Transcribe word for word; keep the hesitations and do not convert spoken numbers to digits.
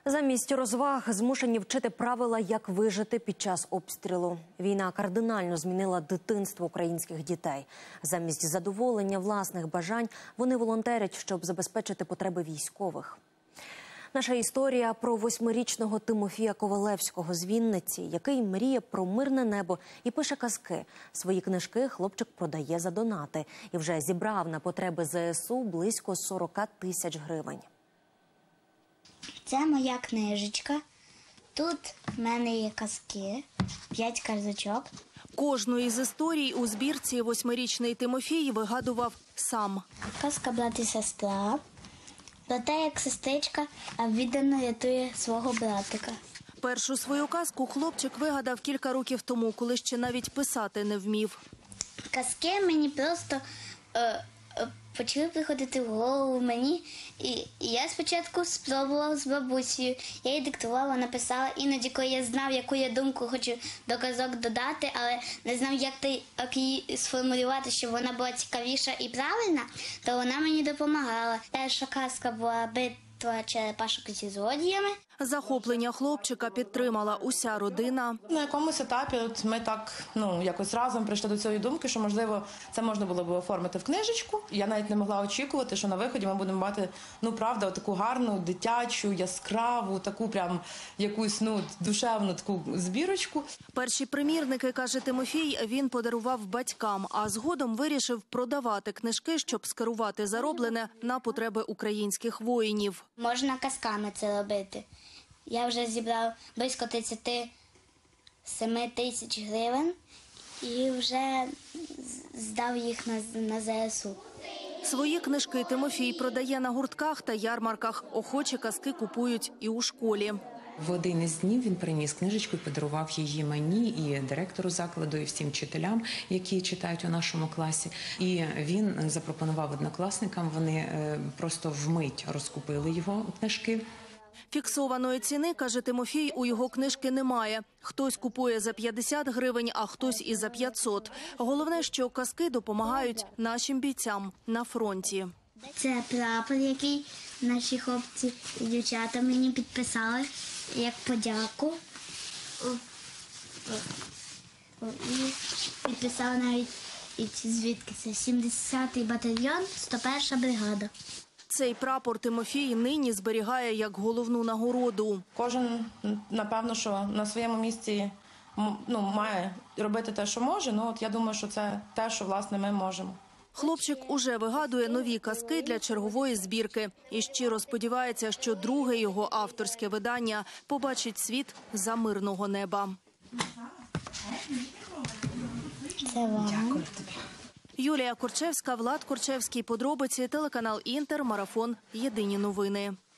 Замість розваг змушені вчити правила, як вижити під час обстрілу. Війна кардинально змінила дитинство українських дітей. Замість задоволення власних бажань вони волонтерять, щоб забезпечити потреби військових. Наша історія про восьмирічного Тимофія Ковалевського з Вінниці, який мріє про мирне небо і пише казки. Свої книжки хлопчик продає за донати і вже зібрав на потреби ЗСУ близько сорока тисяч гривень. Це моя книжечка. Тут в мене є казки, п'ять казочок. Кожну із історій у збірці восьмирічний Тимофій вигадував сам. Казка «Брат і сестра». Про те, як сестричка віддано рятує свого братика. Першу свою казку хлопчик вигадав кілька років тому, коли ще навіть писати не вмів. Казки мені просто е, е, почали приходити в голову мені. І, і я спочатку спробувала з бабусею. Я їй диктувала, написала. Іноді, коли я знав, яку я думку хочу до казок додати, але не знав, як, ти, як її сформулювати, щоб вона була цікавіша і правильна, то вона мені допомагала. Перша казка була «Битва черепашок зі злодіями». Захоплення хлопчика підтримала уся родина. На якомусь етапі от ми так, ну, якось разом прийшли до цієї думки, що, можливо, це можна було б оформити в книжечку. Я навіть не могла очікувати, що на виході ми будемо мати, ну, правда, таку гарну, дитячу, яскраву, таку прям якусь, ну, душевну таку збірочку. Перші примірники, каже Тимофій, він подарував батькам, а згодом вирішив продавати книжки, щоб скерувати зароблене на потреби українських воїнів. Можна казками це робити. Я вже зібрав близько тридцять сім тисяч гривень і вже здав їх на, на ЗСУ. Свої книжки Тимофій продає на гуртках та ярмарках. Охочі казки купують і у школі. В один із днів він приніс книжечку і подарував її мені, і директору закладу, і всім вчителям, які читають у нашому класі. І він запропонував однокласникам, вони просто вмить розкупили його книжки. Фіксованої ціни, каже Тимофій, у його книжки немає. Хтось купує за п'ятдесят гривень, а хтось і за п'ятсот. Головне, що казки допомагають нашим бійцям на фронті. Це прапор, який наші хлопці і дівчата мені підписали як подяку. І підписали навіть звідки це сімдесятий батальйон, сто перша бригада. Цей прапор Тимофій нині зберігає як головну нагороду. Кожен, напевно, що на своєму місці, ну, має робити те, що може. Ну, от я думаю, що це те, що, власне, ми можемо. Хлопчик уже вигадує нові казки для чергової збірки. І щиро сподівається, що друге його авторське видання побачить світ за мирного неба. Це вам. Дякую тобі. Юлія Корчевська, Влад Корчевський. Подробиці, телеканал «Інтер», марафон «Єдині новини».